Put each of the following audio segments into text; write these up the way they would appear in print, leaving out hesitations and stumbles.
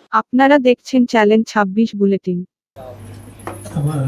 আপনারা দেখছেন challenge ২৬ bulletin. আমার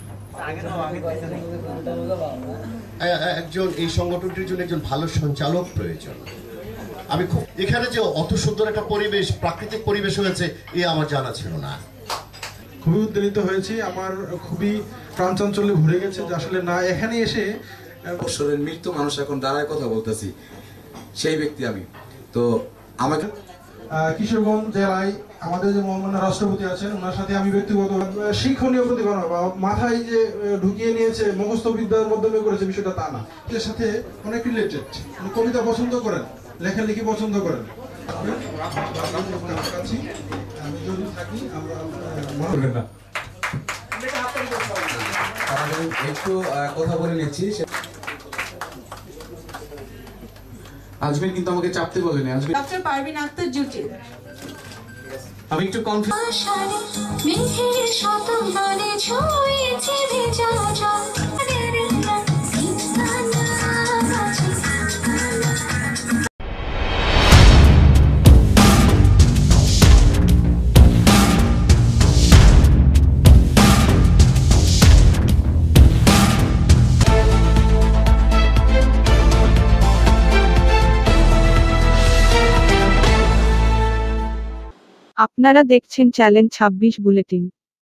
একজন এই সংগঠনটির জন্য একজন ভালো সঞ্চালক প্রয়োজন। আমি খুব এখানে যে অত সুন্দর একটা পরিবেশ, প্রাকৃতিক পরিবেশ হয়েছে এ আমার জানা ছিল না। খুবই উদ্বেলিত হয়েছি। আমার খুবই প্রাণচাঞ্চল্যে ভরে গেছে যে আসলে না এখানে এসে বৎসরের মৃত্যু মানুষ এখন দাঁড়ায় কথা বলতেছি, সেই ব্যক্তি আমি। তো আমাকে কিশোরগঞ্জ জেলায় আমাদের যে মহামান্য রাষ্ট্রপতি আছেন ওনার সাথে আমি ব্যক্তিগত শিক্ষণীয় প্রতিভা বা মাথায় যে ঢুকিয়ে নিয়েছে মুখস্থ বিদ্যার মাধ্যমে করেছে বিষয়টা তা না, এর সাথে অনেক রিলেটেড। কবিতা পছন্দ করেন, লেখালেখি পছন্দ করেন। আমি যদি থাকি আমরা না একটু কথা বলে নিচ্ছি। আজমির কিন্তু আমাকে চাপতে বলেনি। আজমির ডক্টর পারভিন আক্তার জুটি। আমি একটু কনফিউজ। আপনারা দেখছেন চ্যালেঞ্জ ২৬ বুলেটিন।